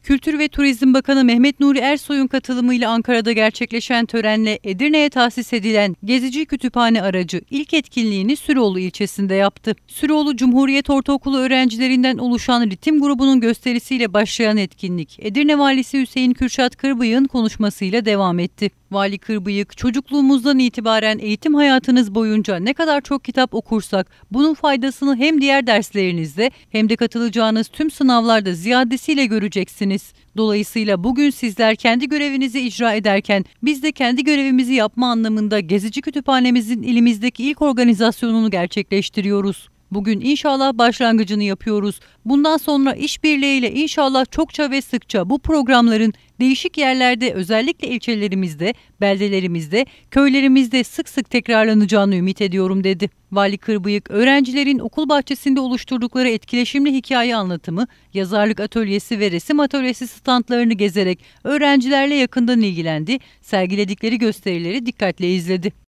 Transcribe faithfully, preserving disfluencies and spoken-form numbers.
Kültür ve Turizm Bakanı Mehmet Nuri Ersoy'un katılımıyla Ankara'da gerçekleşen törenle Edirne'ye tahsis edilen Gezici Kütüphane aracı ilk etkinliğini Süroğlu ilçesinde yaptı. Süroğlu Cumhuriyet Ortaokulu öğrencilerinden oluşan ritim grubunun gösterisiyle başlayan etkinlik, Edirne Valisi Hüseyin Kürşat Kırbıyık'ın konuşmasıyla devam etti. Vali Kırbıyık, çocukluğumuzdan itibaren eğitim hayatınız boyunca ne kadar çok kitap okursak bunun faydasını hem diğer derslerinizde hem de katılacağınız tüm sınavlarda ziyadesiyle göreceksiniz. Dolayısıyla bugün sizler kendi görevinizi icra ederken biz de kendi görevimizi yapma anlamında Gezici Kütüphanemizin ilimizdeki ilk organizasyonunu gerçekleştiriyoruz. Bugün inşallah başlangıcını yapıyoruz. Bundan sonra işbirliğiyle inşallah çokça ve sıkça bu programların değişik yerlerde, özellikle ilçelerimizde, beldelerimizde, köylerimizde sık sık tekrarlanacağını ümit ediyorum dedi. Vali Kırbıyık, öğrencilerin okul bahçesinde oluşturdukları etkileşimli hikaye anlatımı, yazarlık atölyesi ve resim atölyesi standlarını gezerek öğrencilerle yakından ilgilendi, sergiledikleri gösterileri dikkatle izledi.